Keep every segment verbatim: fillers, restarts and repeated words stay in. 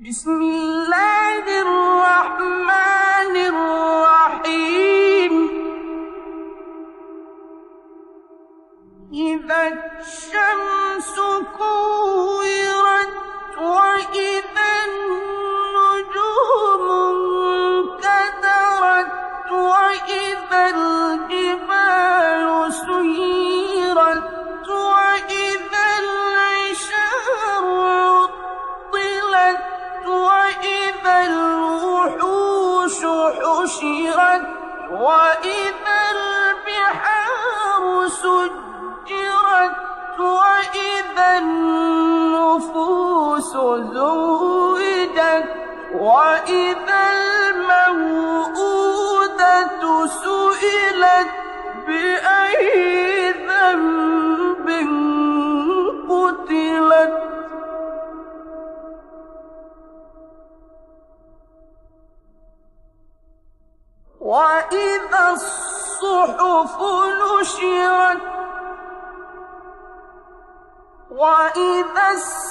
بسم الله الرحمن الرحيم. إذا الشمس كورت وإذا النجوم انكدرت وإذا الجبال سيرت وإذا العشار عطلت وإذا الوحوش حشرت وإذا البحار سجرت وإذا النفوس زوجت وإذا الموءودة سئلت بأي ذنب قتلت وإذا الصحف نشرت وإذا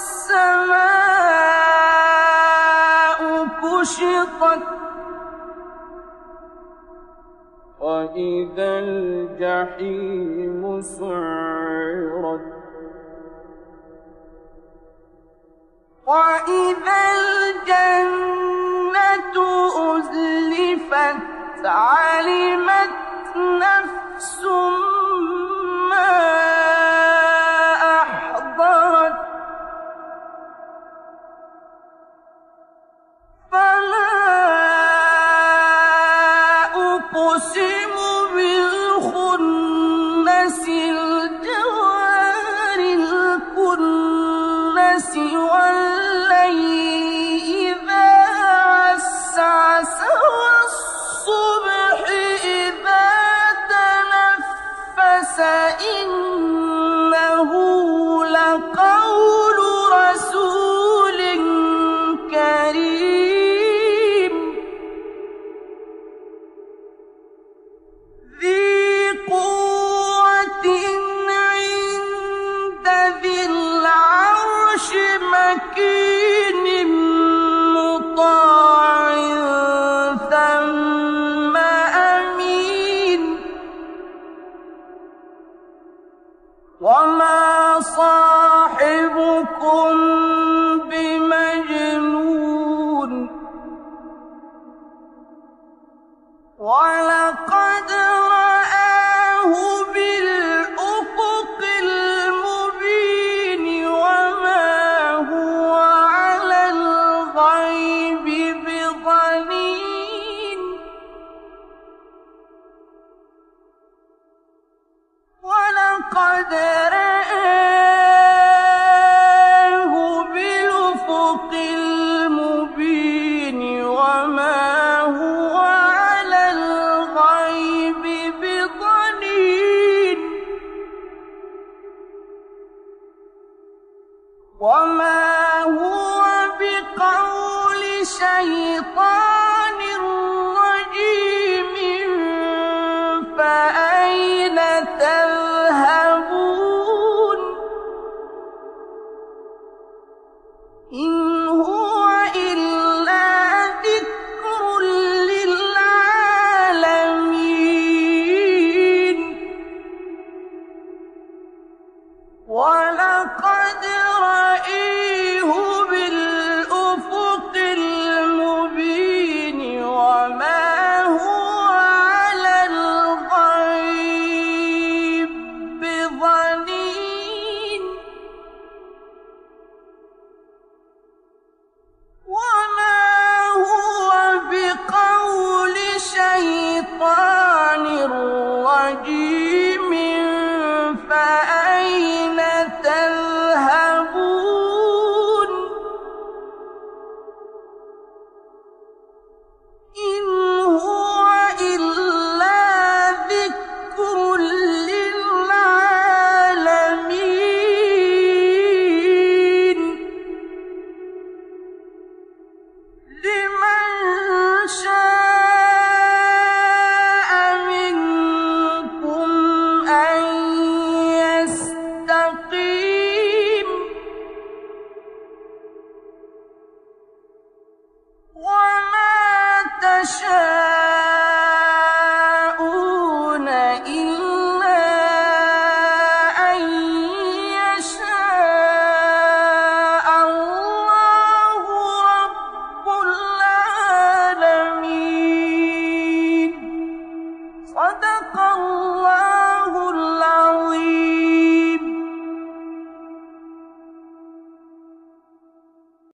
السماء كشطت وإذا الجحيم سعرت وإذا الجنة أزلفت علمت نفس ما أحضرت فلا أقسم بالخنس الجوار الكنس والليل إذا عسعس والصبح إذا تنفس إنه لقول رسول كريم ذي قوة عند ذي العرش مكين مطاع ثم أمين وما صاحبكم بمجنون ولقد رآه بالأفق المبين وما هو على الغيب بضنين ولقد رآه بالأفق المبين وما هو على الغيب بضنين وما هو بقول شيطان رجيم فأين تذهبون إن هو إلا ذكر للعالمين ولقد رأيه بالأفق المبين وما هو على الغيب بضنين يشاءون إلا أن يشاء الله رب العالمين. صدق الله العظيم.